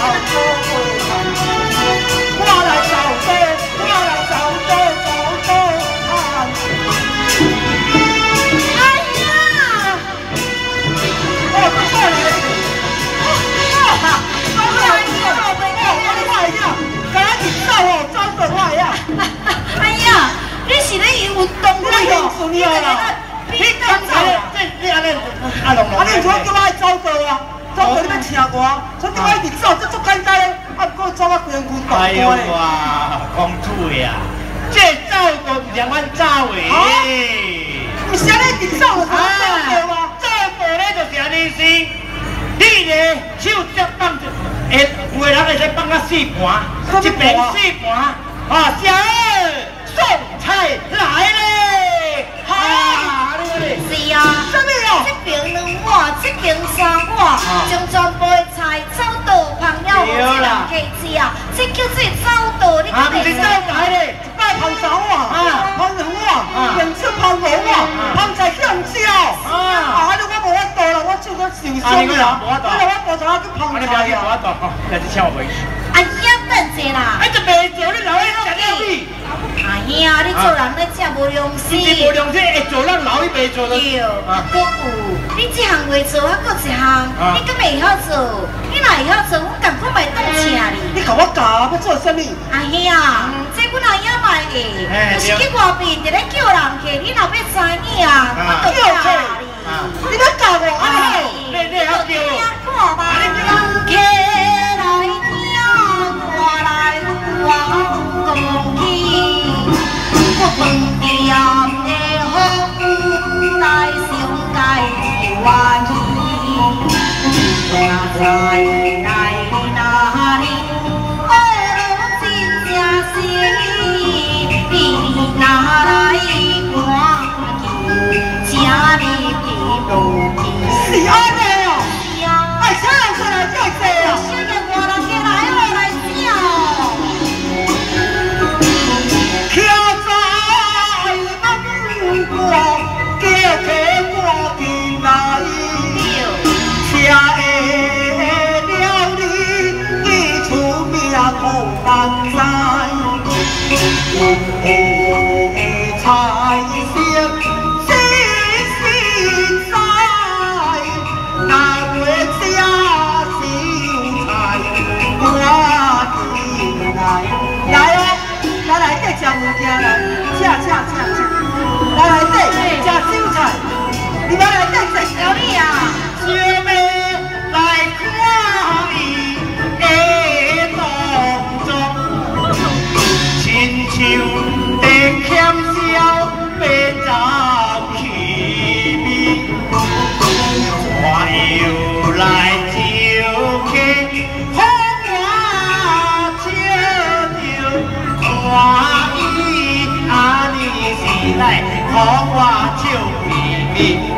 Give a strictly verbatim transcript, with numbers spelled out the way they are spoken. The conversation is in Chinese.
做伙谈。我来走走，我来走走走走看。哎呀！哦，不错嘞。哦，哈，走来呀，我我你看呀，赶紧走哦，走走我呀。 哎呀，你是咧运动会哦？ 你啦，你刚才这你安尼啊弄弄。啊，你如果叫我走走啊，走走你要请我，所以叫我一直走，这足简单嘞。啊，不过走啊，规人群大哎呦哇，公主呀，这走都不像阮走的。 不是安尼一直走就走对吗？ 走步咧就是安尼是，你咧手接放着，诶，有的人会使放到四盘，一边四盘，啊，小二送菜来咧，哈，你看咧。 是啊， 什么哦？ 这边两碗，这边三碗，将全部的菜走到旁了，无一人客吃啊，这叫做走道，你啊，不是走台咧， 一摆捧三碗， 啊， 捧两碗，两次捧五碗，捧菜向少。 啊， 啊，你我无法度啦，我手都受伤啦。我我我怎啊去捧菜啊？ 我度，来去请我回去。 阿兄等者啦。 哎，这袂做，你老一食了你。 阿兄，你做人咧真无良心。 你无良心，会做咱老一辈做的。 对，搁有，你这项袂做，还搁一项，你敢袂晓做？你若会晓做，我赶快来当请你。 你甲我教要做什么？ 阿兄，这我阿兄来的，就是去外边伫咧叫人客，你若要知影啊，我就教你。 你要教我，安尼好， 你你好叫。 看吧，人客来听，我来我讲起，我饭店的风来上界欢喜，我在来哪里？哦，真正是你哪来看见，请你别路去。 是安尼哦。哎，请人出来叫谁啊？ 小人外人家来我来请哦。 徛在南国，叫客我进来，车会了你，你出名可万载，我的菜色细细在，那会吃小菜，我进来，来哦。来来底食物件来，吃吃吃吃，来来底食韭菜，你来来底食小李啊，小妹来看伊的动作，亲像在欠小白走去味，我又来招客。我伊阿尼是来，互我笑眯眯。